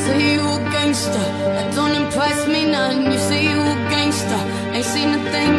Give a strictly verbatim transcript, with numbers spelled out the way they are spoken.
say you a gangster, that don't impress me none. You say you a gangster, ain't seen a thing